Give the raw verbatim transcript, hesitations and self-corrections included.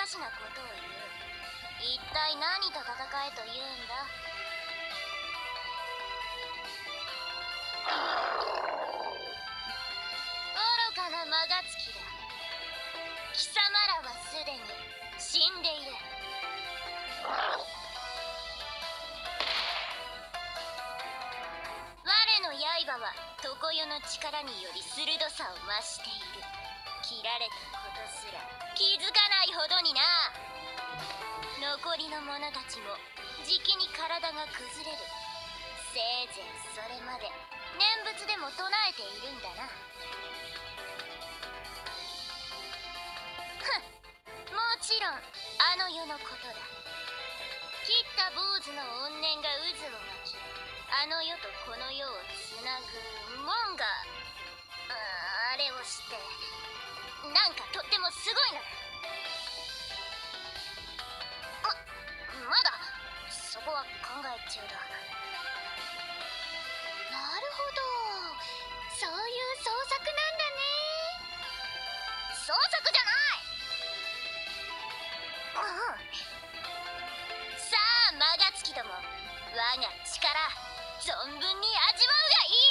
しなことを言う。一体何と戦えと言うんだ。愚かな魔がつきだ。貴様らはすでに死んでいる。我の刃は常世の力により鋭さを増している。切られたことすら気づかないほどにな。残りの者たちもじきに体が崩れる。せいぜいそれまで念仏でも唱えているんだな。ふん、もちろんあの世のことだ。切った坊主の怨念が渦を巻き、あの世とこの世をつなぐ門が、あれをしてなんかとってもすごいのだ。まだそこは考え中だ。なるほど、そういう創作なんだね。創作じゃない。うん、さあ魔がつきども、我が力存分に味わうがいい。